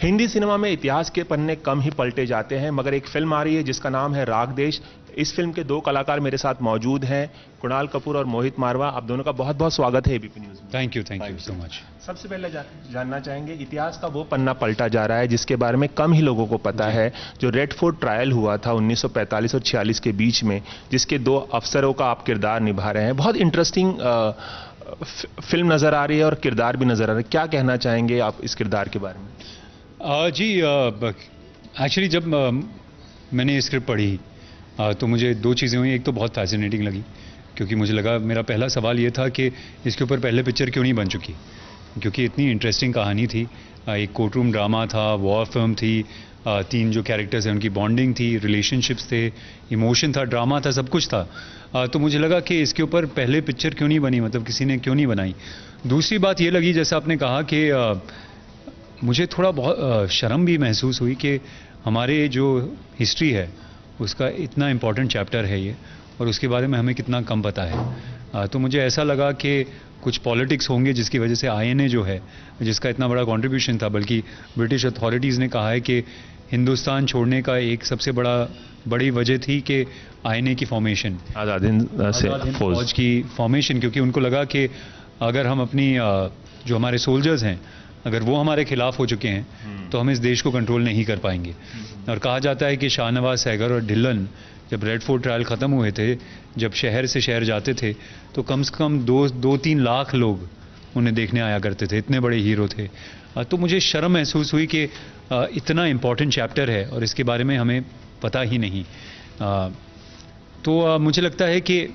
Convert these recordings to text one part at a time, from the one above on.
Hindi cinema में इतिहास के पन्ने कम ही पलटे जाते हैं, मगर एक फिल्म आ रही है जिसका नाम है राग देश। इस फिल्म के दो कलाकार मेरे साथ मौजूद हैं, कुणाल कपूर और मोहित मारवा। आप दोनों का बहुत बहुत स्वागत है एबीपी न्यूज में। Thank you so much. सबसे पहले जानना चाहेंगे, इतिहास का वो पन्ना पलटा जा रहा है जिसके बारे में कम ही लोगों को पता है, जो रेड फोर्ट ट्रायल हुआ था 1945 और 46 के बीच में, जिसके दो अफसरों का आप किरदार निभा रहे हैं। बहुत इंटरेस्टिंग फिल्म नजर आ रही है और किरदार भी नजर आ रहा है। क्या कहना चाहेंगे आप इस किरदार के बारे में? जी एक्चुअली जब मैंने स्क्रिप्ट पढ़ी तो मुझे दो चीज़ें हुई। एक तो बहुत फैसिनेटिंग लगी, क्योंकि मुझे लगा, मेरा पहला सवाल ये था कि इसके ऊपर पहले पिक्चर क्यों नहीं बन चुकी, क्योंकि इतनी इंटरेस्टिंग कहानी थी। एक कोर्ट रूम ड्रामा था, वॉर फिल्म थी, तीन जो कैरेक्टर्स हैं उनकी बॉन्डिंग थी, रिलेशनशिप्स थे, इमोशन था, ड्रामा था, सब कुछ था। तो मुझे लगा कि इसके ऊपर पहले पिक्चर क्यों नहीं बनी, मतलब किसी ने क्यों नहीं बनाई। दूसरी बात ये लगी, जैसा आपने कहा कि मुझे थोड़ा बहुत शर्म भी महसूस हुई कि हमारे जो हिस्ट्री है उसका इतना इम्पॉर्टेंट चैप्टर है ये, और उसके बारे में हमें कितना कम पता है। तो मुझे ऐसा लगा कि कुछ पॉलिटिक्स होंगे जिसकी वजह से आईएनए जो है, जिसका इतना बड़ा कंट्रीब्यूशन था, बल्कि ब्रिटिश अथॉरिटीज़ ने कहा है कि हिंदुस्तान छोड़ने का एक सबसे बड़ी वजह थी कि आईएनए की फॉर्मेशन, आज़ाद हिंद फौज की फॉर्मेशन, क्योंकि उनको लगा कि अगर हम अपनी जो हमारे सोल्जर्स हैं, अगर वो हमारे खिलाफ हो चुके हैं तो हम इस देश को कंट्रोल नहीं कर पाएंगे। और कहा जाता है कि शाहनवाज सहगल और ढिल्लन जब रेड फोर्ट ट्रायल ख़त्म हुए थे, जब शहर से शहर जाते थे तो कम से कम 2-3 लाख लोग उन्हें देखने आया करते थे, इतने बड़े हीरो थे। तो मुझे शर्म महसूस हुई कि इतना इम्पॉर्टेंट चैप्टर है और इसके बारे में हमें पता ही नहीं। तो मुझे लगता है कि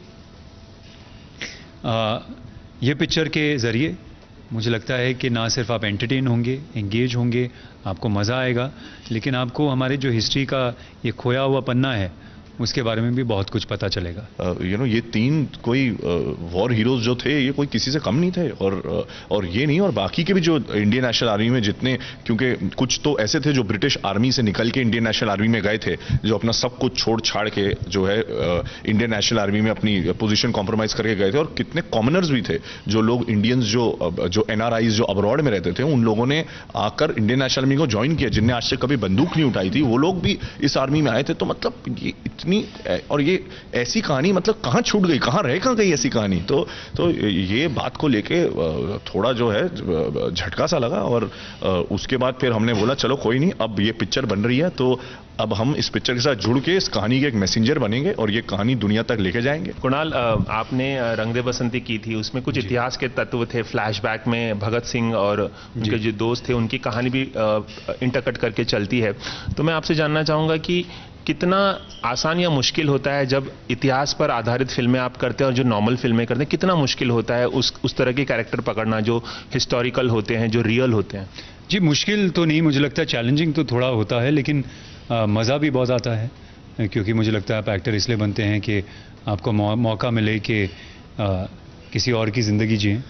ये पिक्चर के ज़रिए मुझे लगता है कि ना सिर्फ आप एंटरटेन होंगे, एंगेज होंगे, आपको मज़ा आएगा, लेकिन आपको हमारे जो हिस्ट्री का ये खोया हुआ पन्ना है उसके बारे में भी बहुत कुछ पता चलेगा। ये तीन कोई वॉर हीरोज जो थे, ये कोई किसी से कम नहीं थे, और ये नहीं, और बाकी के भी जो इंडियन नेशनल आर्मी में जितने, क्योंकि कुछ तो ऐसे थे जो ब्रिटिश आर्मी से निकल के इंडियन नेशनल आर्मी में गए थे, जो अपना सब कुछ छोड़ छाड़ के जो है इंडियन नेशनल आर्मी में अपनी पोजीशन कॉम्प्रोमाइज करके गए थे, और कितने कॉमनर्स भी थे, जो लोग इंडियंस जो एनआरआईज जो अब्रॉड में रहते थे, उन लोगों ने आकर इंडियन नेशनल आर्मी को ज्वाइन किया, जिनने आज से कभी बंदूक नहीं उठाई थी, वो लोग भी इस आर्मी में आए थे। तो मतलब ये और ये ऐसी कहानी, मतलब कहां छूट गई, कहां गई ऐसी कहानी। तो ये बात को लेके थोड़ा जो है झटका सा लगा, और उसके बाद फिर हमने बोला चलो कोई नहीं, अब ये पिक्चर बन रही है तो अब हम इस पिक्चर के साथ जुड़ के इस कहानी के एक मैसेंजर बनेंगे और ये कहानी दुनिया तक लेके जाएंगे। कुणाल, आपने रंग दे बसंती की थी, उसमें कुछ इतिहास के तत्व थे। फ्लैशबैक में भगत सिंह और उनके जो दोस्त थे उनकी कहानी भी इंटरकट करके चलती है। तो मैं आपसे जानना चाहूँगा कि कितना आसान या मुश्किल होता है जब इतिहास पर आधारित फिल्में आप करते हैं और जो नॉर्मल फिल्में करते हैं, कितना मुश्किल होता है उस तरह के कैरेक्टर पकड़ना जो हिस्टोरिकल होते हैं, जो रियल होते हैं? जी, मुश्किल तो नहीं, मुझे लगता है चैलेंजिंग तो थोड़ा होता है, लेकिन मज़ा भी बहुत आता है, क्योंकि मुझे लगता है आप एक्टर इसलिए बनते हैं कि आपको मौका मिले कि किसी और की ज़िंदगी जिएं,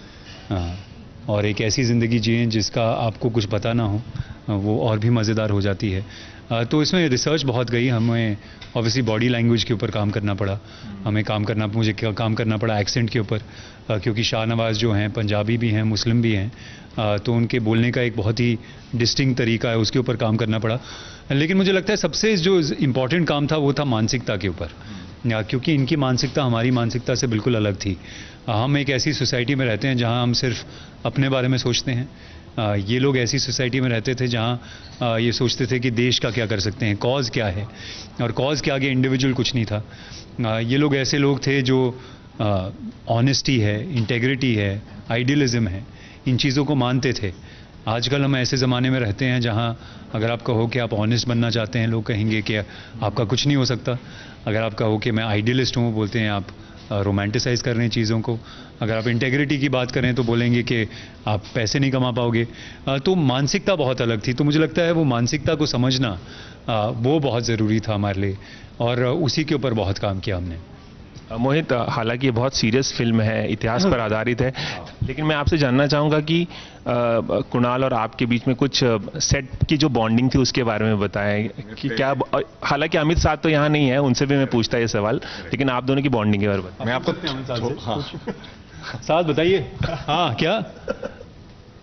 और एक ऐसी ज़िंदगी जिएं जिसका आपको कुछ पता ना हो, वो और भी मज़ेदार हो जाती है। तो इसमें रिसर्च बहुत गई, हमें ऑब्वियसली बॉडी लैंग्वेज के ऊपर काम करना पड़ा, मुझे काम करना पड़ा एक्सेंट के ऊपर, क्योंकि शाहनवाज जो हैं पंजाबी भी हैं, मुस्लिम भी हैं, तो उनके बोलने का एक बहुत ही डिस्टिंक्ट तरीका है, उसके ऊपर काम करना पड़ा। लेकिन मुझे लगता है सबसे जो इम्पॉर्टेंट काम था वो था मानसिकता के ऊपर, क्योंकि इनकी मानसिकता हमारी मानसिकता से बिल्कुल अलग थी। हम एक ऐसी सोसाइटी में रहते हैं जहाँ हम सिर्फ अपने बारे में सोचते हैं, ये लोग ऐसी सोसाइटी में रहते थे जहाँ ये सोचते थे कि देश का क्या कर सकते हैं, कॉज क्या है, और कॉज के आगे इंडिविजुअल कुछ नहीं था। ये लोग ऐसे लोग थे जो ऑनेस्टी है, इंटेग्रिटी है, आइडियलिज्म है, इन चीज़ों को मानते थे। आजकल हम ऐसे ज़माने में रहते हैं जहाँ अगर आप कहो कि आप ऑनेस्ट बनना चाहते हैं, लोग कहेंगे कि आपका कुछ नहीं हो सकता। अगर आप कहो कि मैं आइडियलिस्ट हूँ, बोलते हैं आप रोमांटिसाइज़ कर रहे हैं चीज़ों को। अगर आप इंटेग्रिटी की बात करें तो बोलेंगे कि आप पैसे नहीं कमा पाओगे। तो मानसिकता बहुत अलग थी। तो मुझे लगता है वो मानसिकता को समझना वो बहुत ज़रूरी था हमारे लिए, और उसी के ऊपर बहुत काम किया हमने। मोहित, हालांकि ये बहुत सीरियस फिल्म है, इतिहास पर आधारित है, लेकिन मैं आपसे जानना चाहूँगा कि कुणाल और आपके बीच में कुछ सेट की जो बॉन्डिंग थी उसके बारे में बताएं कि क्या, हालांकि अमित साथ तो यहाँ नहीं है, उनसे भी मैं पूछता ये सवाल, लेकिन आप दोनों की बॉन्डिंग के बारे में मैं आपको साथ बताइए। हाँ, क्या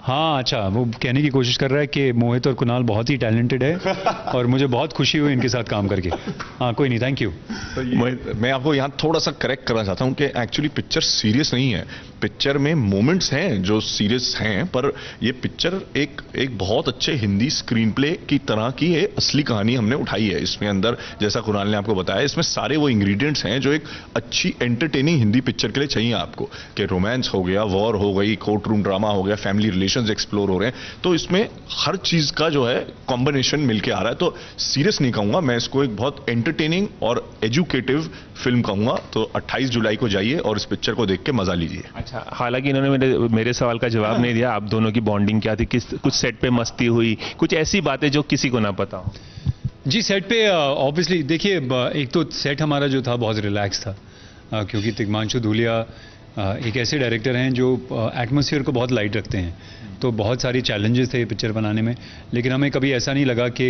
हाँ अच्छा, वो कहने की कोशिश कर रहा है कि मोहित और कुणाल बहुत ही टैलेंटेड है और मुझे बहुत खुशी हुई इनके साथ काम करके। हाँ कोई नहीं, थैंक यू। मैं आपको यहाँ थोड़ा सा करेक्ट करना चाहता हूँ कि एक्चुअली पिक्चर सीरियस नहीं है। पिक्चर में मोमेंट्स हैं जो सीरियस हैं, पर ये पिक्चर एक बहुत अच्छे हिंदी स्क्रीन प्ले की तरह की है। असली कहानी हमने उठाई है इसमें अंदर, जैसा कुणाल ने आपको बताया, इसमें सारे वो इंग्रेडिएंट्स हैं जो एक अच्छी एंटरटेनिंग हिंदी पिक्चर के लिए चाहिए आपको, कि रोमांस हो गया, वॉर हो गई, कोर्ट रूम ड्रामा हो गया, फैमिली रिलेशंस एक्सप्लोर हो रहे हैं। तो इसमें हर चीज का जो है कॉम्बिनेशन मिलके आ रहा है। तो सीरियस नहीं कहूंगा मैं इसको, एक बहुत एंटरटेनिंग और एजुकेटिव फिल्म कहूंगा। तो 28 जुलाई को जाइए और इस पिक्चर को देख के मजा लीजिए। अच्छा, हालांकि इन्होंने मेरे सवाल का जवाब नहीं दिया, आप दोनों की बॉन्डिंग क्या थी, कुछ सेट पे मस्ती हुई, कुछ ऐसी बातें जो किसी को ना पता हो? जी सेट पे ऑब्वियसली देखिए, एक तो सेट हमारा जो था बहुत रिलैक्स था, क्योंकि तिग्मांशु धूलिया एक ऐसे डायरेक्टर हैं जो एटमॉस्फेयर को बहुत लाइट रखते हैं। तो बहुत सारी चैलेंजेस थे पिक्चर बनाने में, लेकिन हमें कभी ऐसा नहीं लगा कि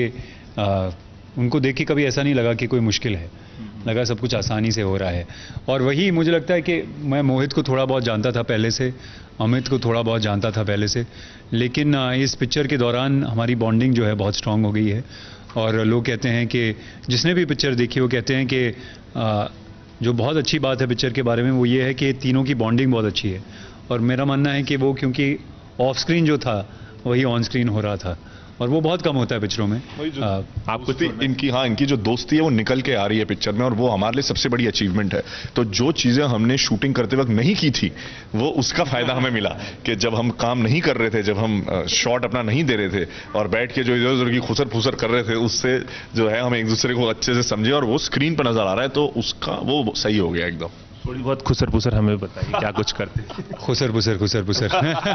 उनको देख के कभी ऐसा नहीं लगा कि कोई मुश्किल है, लगा सब कुछ आसानी से हो रहा है। और वही मुझे लगता है कि मैं मोहित को थोड़ा बहुत जानता था पहले से, अमित को थोड़ा बहुत जानता था पहले से, लेकिन इस पिक्चर के दौरान हमारी बॉन्डिंग जो है बहुत स्ट्रांग हो गई है। और लोग कहते हैं कि जिसने भी पिक्चर देखी वो कहते हैं कि जो बहुत अच्छी बात है पिक्चर के बारे में वो ये है कि तीनों की बॉन्डिंग बहुत अच्छी है। और मेरा मानना है कि वो क्योंकि ऑफ स्क्रीन जो था वही ऑन स्क्रीन हो रहा था, और वो बहुत कम होता है पिक्चरों में। आपको इनकी जो दोस्ती है वो निकल के आ रही है पिक्चर में, और वो हमारे लिए सबसे बड़ी अचीवमेंट है। तो जो चीजें हमने शूटिंग करते वक्त नहीं की थी, वो उसका फायदा हमें मिला कि जब हम काम नहीं कर रहे थे, जब हम शॉट अपना नहीं दे रहे थे और बैठ के जो इधर उधर की खुसर फुसर कर रहे थे, उससे जो है हम एक दूसरे को अच्छे से समझे और वो स्क्रीन पर नजर आ रहा है, तो उसका वो सही हो गया एकदम। थोड़ी बहुत खुसर पुसर हमें बताइए, क्या कुछ करते? खुसर पुसर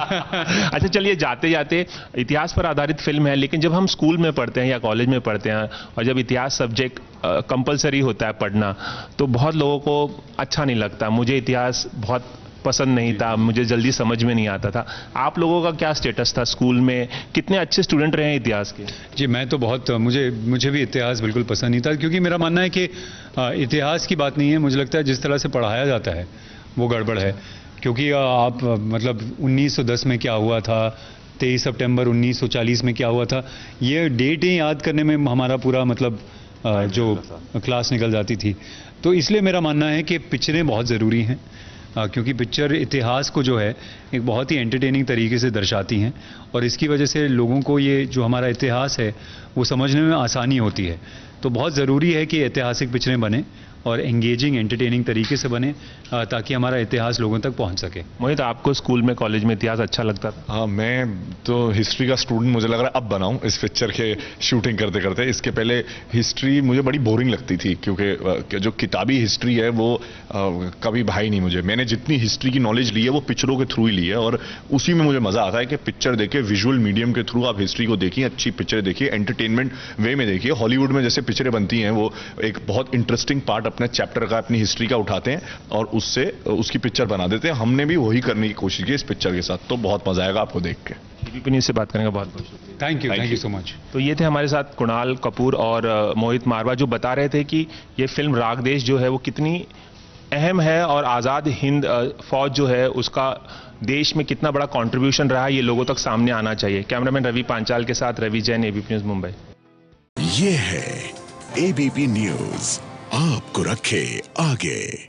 अच्छा चलिए, जाते जाते, इतिहास पर आधारित फिल्म है, लेकिन जब हम स्कूल में पढ़ते हैं या कॉलेज में पढ़ते हैं और जब इतिहास सब्जेक्ट कंपलसरी होता है पढ़ना, तो बहुत लोगों को अच्छा नहीं लगता। मुझे इतिहास बहुत पसंद नहीं था, मुझे जल्दी समझ में नहीं आता था। आप लोगों का क्या स्टेटस था स्कूल में? कितने अच्छे स्टूडेंट रहे हैं इतिहास के? जी मैं तो बहुत, मुझे भी इतिहास बिल्कुल पसंद नहीं था, क्योंकि मेरा मानना है कि इतिहास की बात नहीं है, मुझे लगता है जिस तरह से पढ़ाया जाता है वो गड़बड़ है। क्योंकि आप मतलब 1910 में क्या हुआ था, 23 सितंबर 1940 में क्या हुआ था, ये डेटें याद करने में हमारा पूरा मतलब जो क्लास निकल जाती थी। तो इसलिए मेरा मानना है कि पिक्चरें बहुत ज़रूरी हैं, क्योंकि पिक्चर इतिहास को जो है एक बहुत ही एंटरटेनिंग तरीके से दर्शाती हैं, और इसकी वजह से लोगों को ये जो हमारा इतिहास है वो समझने में आसानी होती है। तो बहुत ज़रूरी है कि ऐतिहासिक पिक्चरें बने और एंगेजिंग एंटरटेनिंग तरीके से बने, ताकि हमारा इतिहास लोगों तक पहुंच सके। मोहित, आपको स्कूल में कॉलेज में इतिहास अच्छा लगता था? हाँ, मैं तो हिस्ट्री का स्टूडेंट मुझे लग रहा है अब बनाऊं इस पिक्चर के शूटिंग करते करते। इसके पहले हिस्ट्री मुझे बड़ी बोरिंग लगती थी, क्योंकि जो किताबी हिस्ट्री है वो कभी भाई नहीं मुझे। मैंने जितनी हिस्ट्री की नॉलेज ली है वो पिक्चरों के थ्रू ही ली है, और उसी में मुझे मजा आता है कि पिक्चर देखे, विजुअल मीडियम के थ्रू आप हिस्ट्री को देखिए, अच्छी पिक्चरें देखिए, एंटरटेनमेंट वे में देखिए। हॉलीवुड में जैसे पिक्चरें बनती हैं वो एक बहुत इंटरेस्टिंग पार्ट अपने चैप्टर का, अपनी हिस्ट्री का उठाते हैं और उससे उसकी पिक्चर बना देते हैं। हमने भी वही करने की कोशिश की इस पिक्चर के साथ, तो बहुत मजा आएगा आपको देख के। एबीपी न्यूज़ से बात करने का बहुत बहुत शुक्रिया। Thank you so much. तो ये थे हमारे साथ कुणाल कपूर और मोहित मारवा, जो बता रहे थे कि ये फिल्म राग देश जो है वो कितनी अहम है, और आज़ाद हिंद फौज जो है उसका देश में कितना बड़ा कंट्रीब्यूशन रहा है, ये लोगों तक सामने आना चाहिए। कैमरामैन रवि पांचाल के साथ रवि जैन, एबीपी न्यूज़ मुंबई। ये है एबीपी न्यूज़, आपको रखे आगे।